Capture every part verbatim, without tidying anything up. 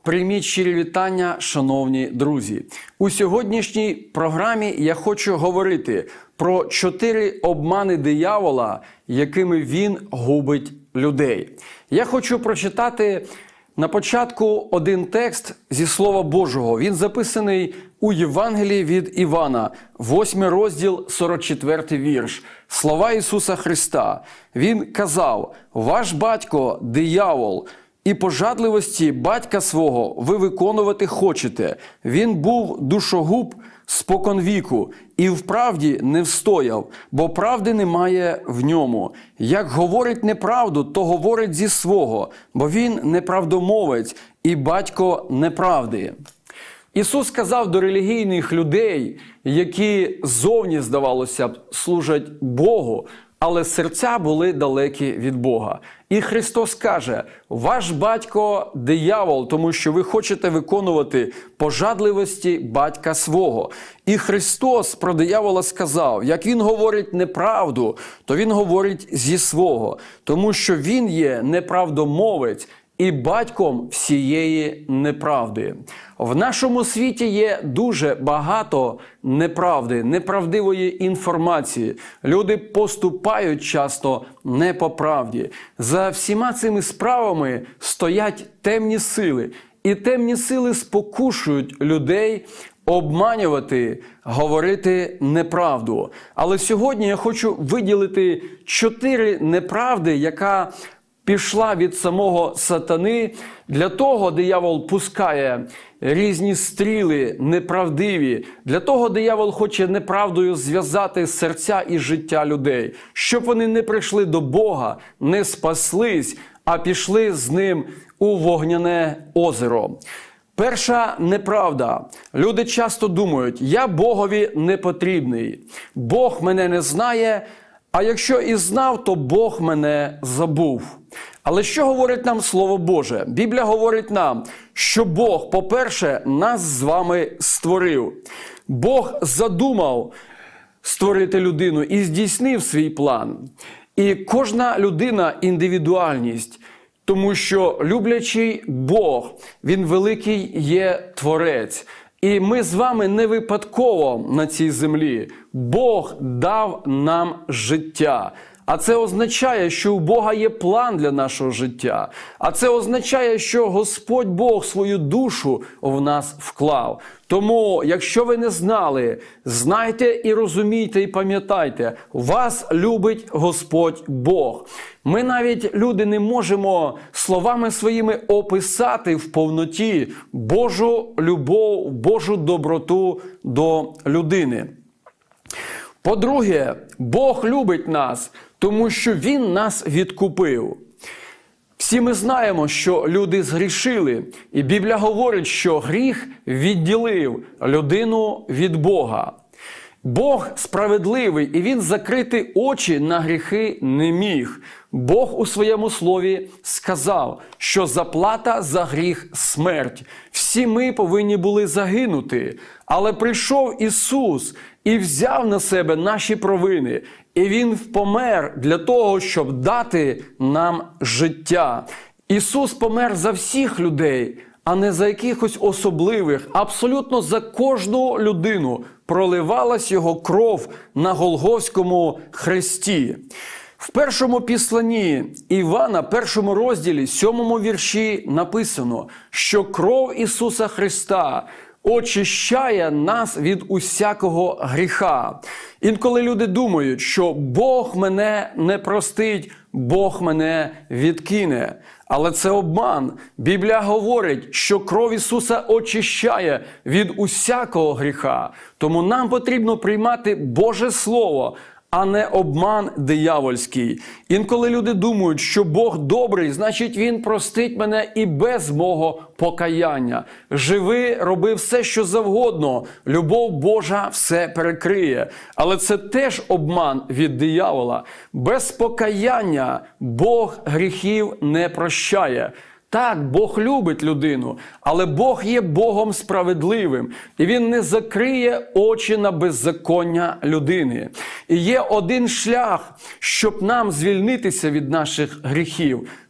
Прийміть щирі вітання, шановні друзі. У сьогоднішній програмі я хочу говорити про чотири обмани диявола, якими він губить людей. Я хочу прочитати на початку один текст зі Слова Божого. Він записаний у Євангелії від Івана, восьмий розділ, сорок четвертий вірш. Слова Ісуса Христа. Він казав: «Ваш батько – диявол, і пожадливості батька свого ви виконувати хочете. Він був душогуб споконвіку, і в правді не встояв, бо правди немає в ньому. Як говорить неправду, то говорить зі свого, бо він неправдомовець і батько неправди». Ісус сказав до релігійних людей, які зовні, здавалося б, служать Богу, але серця були далекі від Бога. І Христос каже: «Ваш батько – диявол, тому що ви хочете виконувати пожадливості батька свого». І Христос про диявола сказав: як він говорить неправду, то він говорить зі свого, тому що він є неправдомовець і батьком всієї неправди. В нашому світі є дуже багато неправди, неправдивої інформації. Люди поступають часто не по правді. За всіма цими справами стоять темні сили. І темні сили спокушують людей обманювати, говорити неправду. Але сьогодні я хочу виділити чотири неправди, яка пішла від самого сатани. Для того диявол пускає різні стріли неправдиві. Для того диявол хоче неправдою зв'язати серця і життя людей, щоб вони не прийшли до Бога, не спаслись, а пішли з ним у вогняне озеро. Перша неправда. Люди часто думають: я Богові не потрібний, Бог мене не знає, а якщо і знав, то Бог мене забув. Але що говорить нам Слово Боже? Біблія говорить нам, що Бог, по-перше, нас з вами створив. Бог задумав створити людину і здійснив свій план. І кожна людина – індивідуальність, тому що люблячий Бог, Він великий є Творець. І ми з вами не випадково на цій землі. Бог дав нам життя. А це означає, що у Бога є план для нашого життя. А це означає, що Господь Бог свою душу в нас вклав. Тому, якщо ви не знали, знайте і розумійте, і пам'ятайте, вас любить Господь Бог. Ми навіть, люди, не можемо словами своїми описати в повноті Божу любов, Божу доброту до людини. По-друге, Бог любить нас, тому що Він нас відкупив. Всі ми знаємо, що люди згрішили, і Біблія говорить, що гріх відділив людину від Бога. Бог справедливий, і Він закрити очі на гріхи не міг. Бог у своєму слові сказав, що заплата за гріх – смерть. Всі ми повинні були загинути, але прийшов Ісус і взяв на себе наші провини. І Він помер для того, щоб дати нам життя. Ісус помер за всіх людей, а не за якихось особливих. Абсолютно за кожну людину проливалась Його кров на Голгофському хресті. В першому післанні Івана, першому розділі, сьомому вірші написано, що кров Ісуса Христа очищає нас від усякого гріха. Інколи люди думають, що Бог мене не простить, Бог мене відкине. Але це обман. Біблія говорить, що кров Ісуса очищає від усякого гріха. Тому нам потрібно приймати Боже Слово, а не обман диявольський. Інколи люди думають, що Бог добрий, значить Він простить мене і без мого покаяння. Живи, роби все, що завгодно. Любов Божа все перекриє. Але це теж обман від диявола. Без покаяння Бог гріхів не прощає. Так, Бог любить людину, але Бог є Богом справедливим, і Він не закриє очі на беззаконня людини. І є один шлях, щоб нам звільнитися від наших гріхів.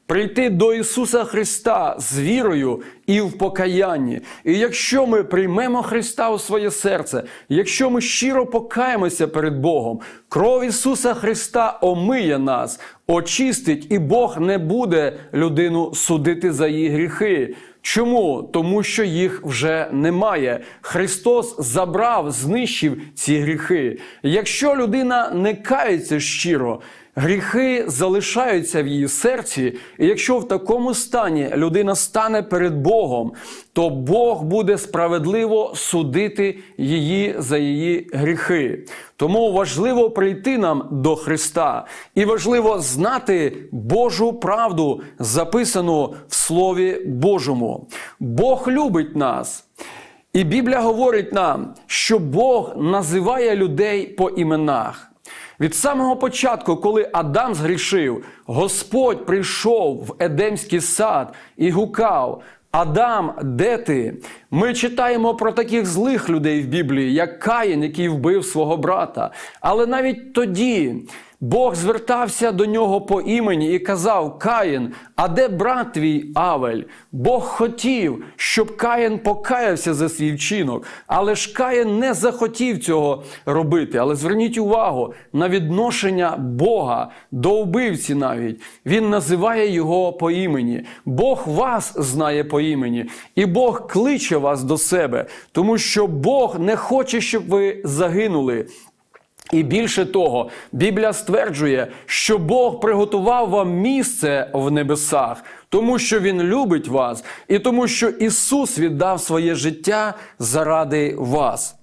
прийти до Ісуса Христа з вірою і в покаянні. І якщо ми приймемо Христа у своє серце, якщо ми щиро покаємося перед Богом, кров Ісуса Христа омиє нас, очистить, і Бог не буде людину судити за її гріхи. Чому? Тому що їх вже немає. Христос забрав, знищив ці гріхи. Якщо людина не кається щиро, гріхи залишаються в її серці, і якщо в такому стані людина стане перед Богом, то Бог буде справедливо судити її за її гріхи. Тому важливо прийти нам до Христа. І важливо знати Божу правду, записану в Слові Божому. Бог любить нас. І Біблія говорить нам, що Бог називає людей по іменах. Від самого початку, коли Адам згрішив, Господь прийшов в Едемський сад і гукав: «Адам, де ти?» Ми читаємо про таких злих людей в Біблії, як Каїн, який вбив свого брата. Але навіть тоді Бог звертався до нього по імені і казав: «Каїн, а де брат твій Авель?» Бог хотів, щоб Каїн покаявся за свій вчинок, але ж Каїн не захотів цього робити. Але зверніть увагу на відношення Бога до вбивці навіть. Він називає його по імені. Бог вас знає по імені, і Бог кличе вас до себе, тому що Бог не хоче, щоб ви загинули. І більше того, Біблія стверджує, що Бог приготував вам місце в небесах, тому що Він любить вас і тому що Ісус віддав своє життя заради вас.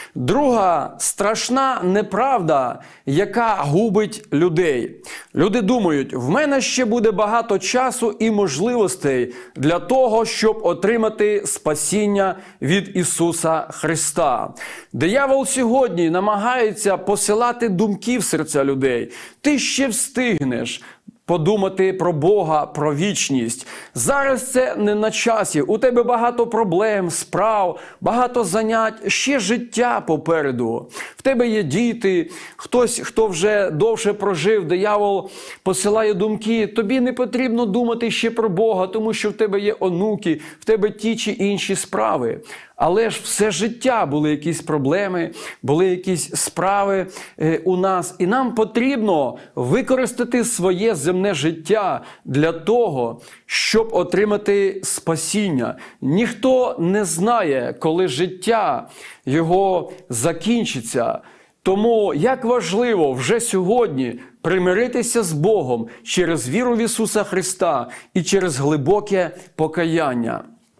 Друга страшна неправда, яка губить людей. Люди думають: в мене ще буде багато часу і можливостей для того, щоб отримати спасіння від Ісуса Христа. Диявол сьогодні намагається посилати думки в серця людей. Ти ще встигнеш подумати про Бога, про вічність. Зараз це не на часі. У тебе багато проблем, справ, багато занять, ще життя попереду. В тебе є діти, хтось, хто вже довше прожив, диявол посилає думки. Тобі не потрібно думати ще про Бога, тому що в тебе є онуки, в тебе ті чи інші справи. Але ж все життя були якісь проблеми, були якісь справи е, у нас. І нам потрібно використати своє земне життя для того, щоб отримати спасіння. Ніхто не знає, коли життя його закінчиться. Тому як важливо вже сьогодні примиритися з Богом через віру в Ісуса Христа і через глибоке покаяння.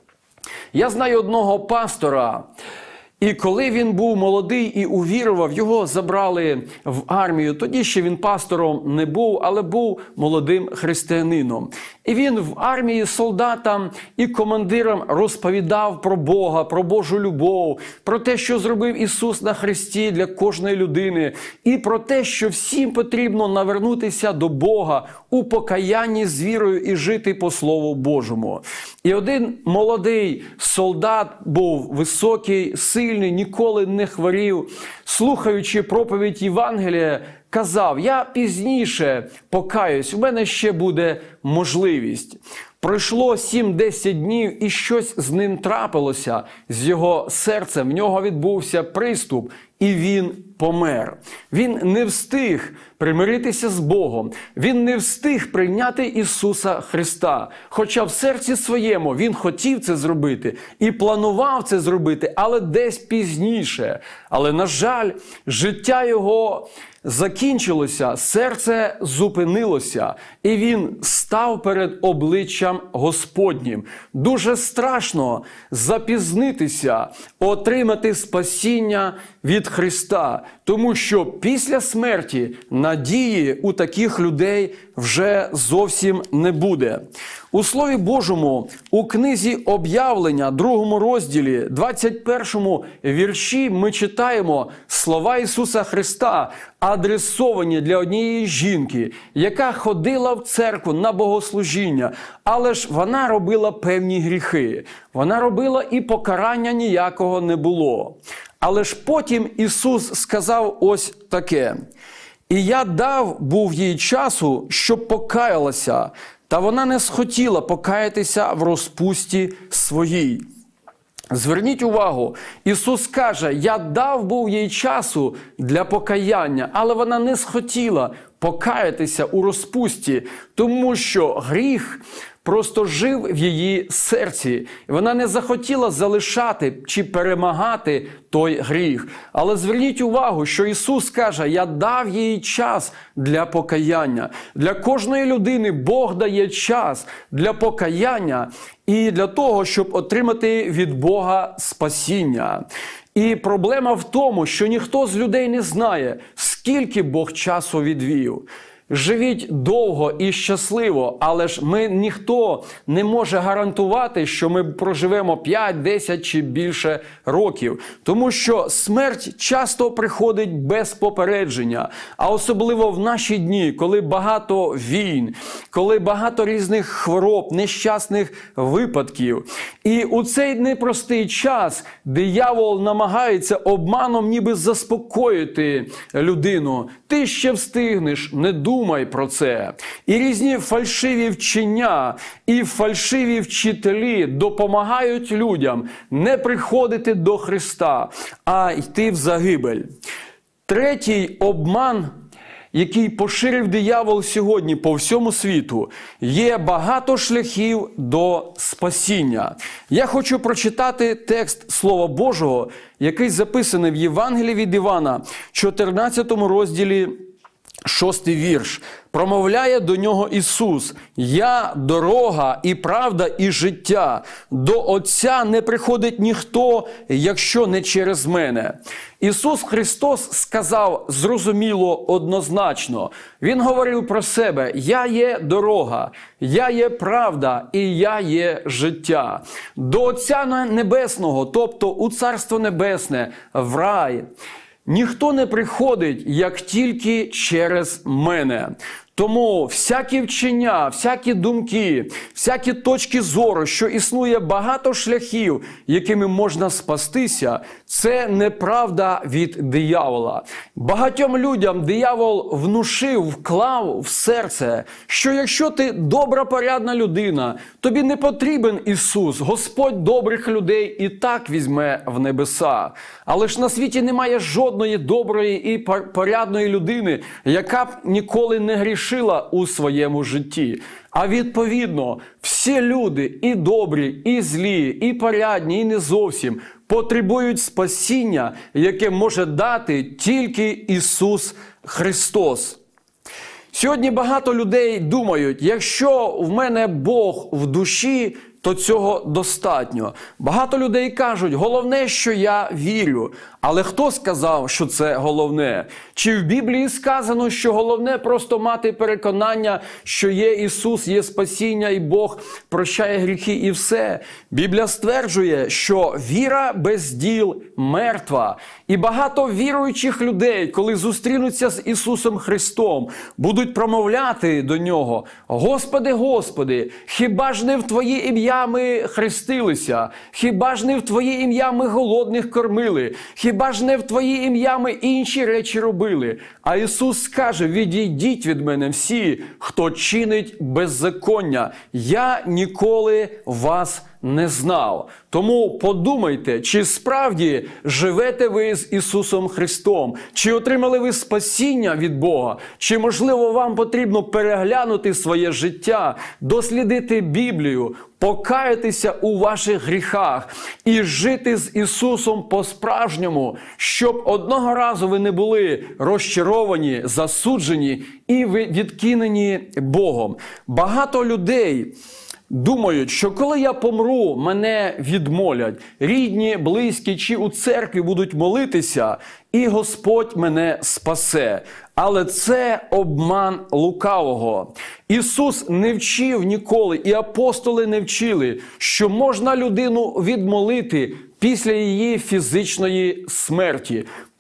Я знаю одного пастора, і коли він був молодий і увірував, його забрали в армію. Тоді ще він пастором не був, але був молодим християнином. І він в армії солдатам і командирам розповідав про Бога, про Божу любов, про те, що зробив Ісус на хресті для кожної людини, і про те, що всім потрібно навернутися до Бога у покаянні з вірою і жити по Слову Божому. І один молодий солдат був високий, сильний, ніколи не хворів, слухаючи проповідь Євангелія, казав: «Я пізніше покаюсь, у мене ще буде можливість». Пройшло сім-десять днів, і щось з ним трапилося, з його серцем. В нього відбувся приступ, і він помер. Він не встиг примиритися з Богом. Він не встиг прийняти Ісуса Христа. Хоча в серці своєму він хотів це зробити і планував це зробити, але десь пізніше. Але, на жаль, життя його закінчилося, серце зупинилося, і він став перед обличчям Господнім. Дуже страшно запізнитися, отримати спасіння від Христа, тому що після смерті надії у таких людей вже зовсім не буде. У Слові Божому, у книзі Об'явлення, другому розділі, двадцять першому вірші ми читаємо слова Ісуса Христа, адресовані для однієї жінки, яка ходила в церкву на богослужіння, але ж вона робила певні гріхи. Вона робила і покарання ніякого не було. Але ж потім Ісус сказав ось таке: «І я дав був їй часу, щоб покаялася, та вона не схотіла покаятися в розпусті своїй. Зверніть увагу, Ісус каже, я дав був їй часу для покаяння, але вона не схотіла покаятися у розпусті, тому що гріх просто жив в її серці. Вона не захотіла залишати чи перемагати той гріх. Але зверніть увагу, що Ісус каже, я дав їй час для покаяння. Для кожної людини Бог дає час для покаяння і для того, щоб отримати від Бога спасіння. І проблема в тому, що ніхто з людей не знає, скільки Бог часу відвів. Живіть довго і щасливо, але ж ми ніхто не може гарантувати, що ми проживемо п'ять, десять чи більше років. Тому що смерть часто приходить без попередження. А особливо в наші дні, коли багато війн, коли багато різних хвороб, нещасних випадків. І у цей непростий час диявол намагається обманом ніби заспокоїти людину. Ти ще встигнеш, не думай. Думай про це. І різні фальшиві вчення і фальшиві вчителі допомагають людям не приходити до Христа, а йти в загибель. Третій обман, який поширив диявол сьогодні по всьому світу, є багато шляхів до спасіння. Я хочу прочитати текст Слова Божого, який записаний в Євангелії від Івана, чотирнадцятому розділі, шостий вірш. Промовляє до нього Ісус: «Я – дорога і правда і життя. До Отця не приходить ніхто, якщо не через мене». Ісус Христос сказав зрозуміло, однозначно. Він говорив про себе: «Я є дорога, я є правда і я є життя». До Отця Небесного, тобто у Царство Небесне, в рай, ніхто не приходить, як тільки через мене. Тому всякі вчення, всякі думки, всякі точки зору, що існує багато шляхів, якими можна спастися, це неправда від диявола. Багатьом людям диявол внушив, вклав в серце, що якщо ти добра, порядна людина, тобі не потрібен Ісус, Господь добрих людей і так візьме в небеса. Але ж на світі немає жодної доброї і порядної людини, яка б ніколи не грішила у своєму житті. А відповідно, всі люди, і добрі, і злі, і порядні, і не зовсім, потребують спасіння, яке може дати тільки Ісус Христос. Сьогодні багато людей думають, якщо в мене Бог в душі, то цього достатньо. Багато людей кажуть, головне, що я вірю. Але хто сказав, що це головне? Чи в Біблії сказано, що головне просто мати переконання, що є Ісус, є спасіння і Бог прощає гріхи і все? Біблія стверджує, що віра без діл мертва. І багато віруючих людей, коли зустрінуться з Ісусом Христом, будуть промовляти до Нього: «Господи, Господи, хіба ж не в Твоє ім'я ми хрестилися? Хіба ж не в Твоє ім'я ми голодних кормили? Хіба ж не в Твоє ім'я ми інші речі робили?» А Ісус скаже: «Відійдіть від мене всі, хто чинить беззаконня. Я ніколи вас не знав». Тому подумайте, чи справді живете ви з Ісусом Христом? Чи отримали ви спасіння від Бога? Чи, можливо, вам потрібно переглянути своє життя, дослідити Біблію, покаятися у ваших гріхах і жити з Ісусом по-справжньому, щоб одного разу ви не були розчаровані, засуджені і відкинені Богом? Багато людей думають, що коли я помру, мене відмолять. Рідні, близькі чи у церкві будуть молитися, і Господь мене спасе. Але це обман лукавого. Ісус не вчив ніколи, і апостоли не вчили, що можна людину відмолити після її фізичної смерті.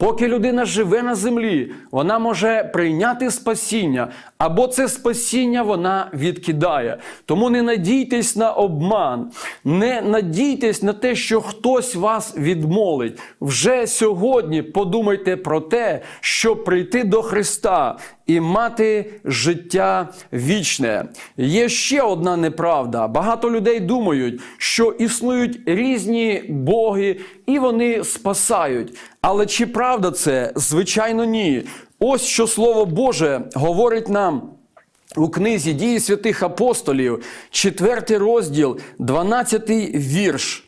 Поки людина живе на землі, вона може прийняти спасіння, або це спасіння вона відкидає. Тому не надійтесь на обман, не надійтесь на те, що хтось вас відмолить. Вже сьогодні подумайте про те, щоб прийти до Христа і мати життя вічне. Є ще одна неправда. Багато людей думають, що існують різні боги і вони спасають. Але чи правда це? Звичайно, ні. Ось що Слово Боже говорить нам у книзі «Дії святих апостолів», четвертий розділ, дванадцятий вірш.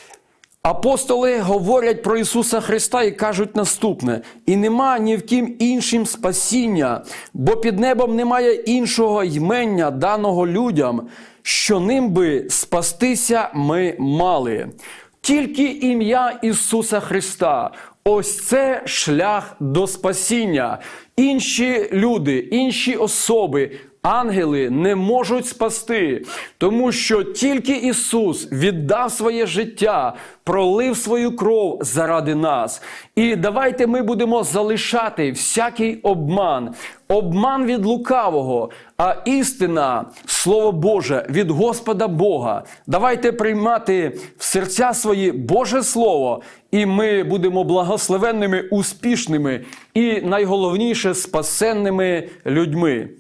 Апостоли говорять про Ісуса Христа і кажуть наступне: «І нема ні в ким іншим спасіння, бо під небом немає іншого ймення, даного людям, що ним би спастися ми мали». Тільки ім'я Ісуса Христа. Ось це шлях до спасіння. Інші люди, інші особи, ангели не можуть спасти, тому що тільки Ісус віддав своє життя, пролив свою кров заради нас. І давайте ми будемо залишати всякий обман, обман від лукавого, а істина, Слово Боже, від Господа Бога. Давайте приймати в серця свої Боже Слово, і ми будемо благословенними, успішними і, найголовніше, спасенними людьми.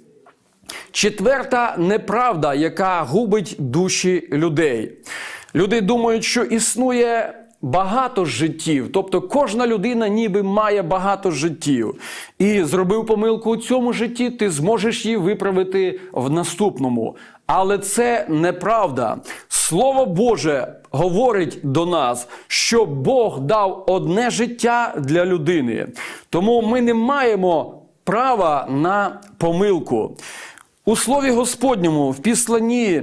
Четверта неправда, яка губить душі людей. Люди думають, що існує багато життів, тобто кожна людина ніби має багато життів. І зробив помилку у цьому житті, ти зможеш її виправити в наступному. Але це неправда. Слово Боже говорить до нас, що Бог дав одне життя для людини. Тому ми не маємо права на помилку. У Слові Господньому в Післанні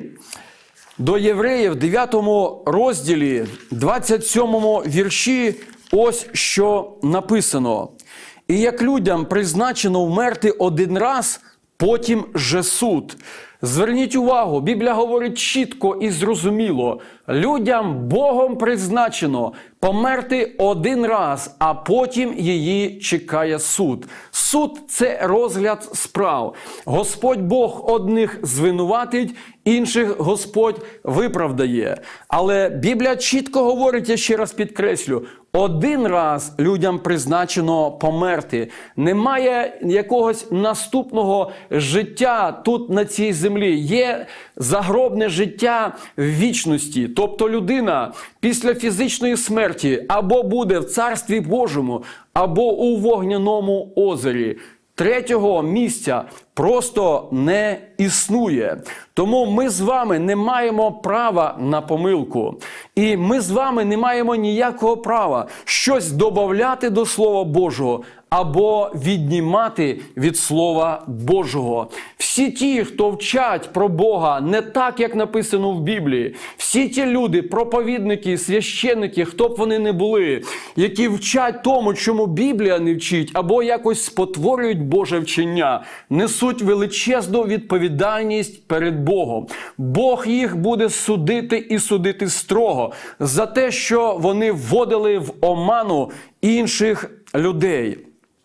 до Євреїв, дев'ятому розділі, двадцять сьомому вірші, ось що написано. «І як людям призначено вмерти один раз, потім же суд». Зверніть увагу, Біблія говорить чітко і зрозуміло. Людям Богом призначено померти один раз, а потім її чекає суд. Суд – це розгляд справ. Господь Бог одних звинуватить, інших Господь виправдає. Але Біблія чітко говорить, я ще раз підкреслю, один раз людям призначено померти. Немає якогось наступного життя тут на цій землі. Є загробне життя в вічності. Тобто людина після фізичної смерті або буде в Царстві Божому, або у вогняному озері. Третього місця просто не існує. Тому ми з вами не маємо права на помилку. І ми з вами не маємо ніякого права щось додавати до Слова Божого або віднімати від Слова Божого. Всі ті, хто вчать про Бога не так, як написано в Біблії, всі ті люди, проповідники, священники, хто б вони не були, які вчать тому, чому Біблія не вчить, або якось спотворюють Боже вчення, несуть величезну відповідальність перед Богом. Бог їх буде судити і судити строго за те, що вони вводили в оману інших людей.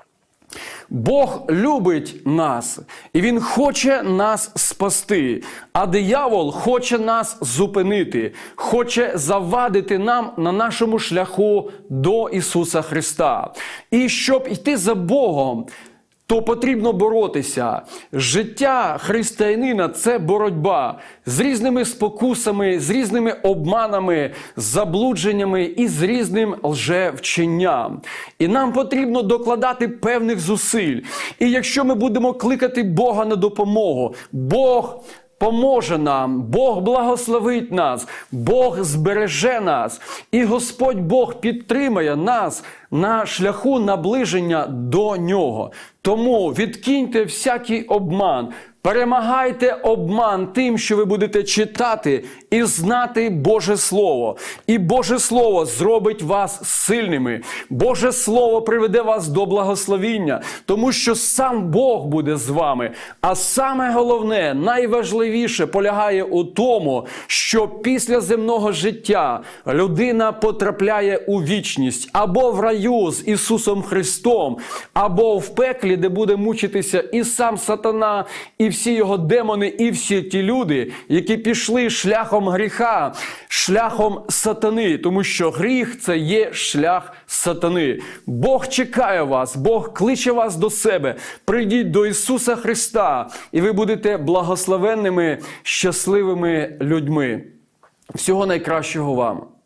Бог любить нас, і Він хоче нас спасти, а диявол хоче нас зупинити, хоче завадити нам на нашому шляху до Ісуса Христа. І щоб йти за Богом, то потрібно боротися. Життя християнина – це боротьба з різними спокусами, з різними обманами, заблудженнями і з різним лжевченням. І нам потрібно докладати певних зусиль. І якщо ми будемо кликати Бога на допомогу, Бог поможе нам, Бог благословить нас, Бог збереже нас, і Господь Бог підтримає нас на шляху наближення до Нього. Тому відкиньте всякий обман, перемагайте обман тим, що ви будете читати і знати Боже Слово. І Боже Слово зробить вас сильними. Боже Слово приведе вас до благословіння, тому що сам Бог буде з вами. А саме головне, найважливіше полягає у тому, що після земного життя людина потрапляє у вічність або в рай, раю з Ісусом Христом, або в пеклі, де буде мучитися і сам сатана, і всі його демони, і всі ті люди, які пішли шляхом гріха, шляхом сатани, тому що гріх – це є шлях сатани. Бог чекає вас, Бог кличе вас до себе. Прийдіть до Ісуса Христа, і ви будете благословенними, щасливими людьми. Всього найкращого вам!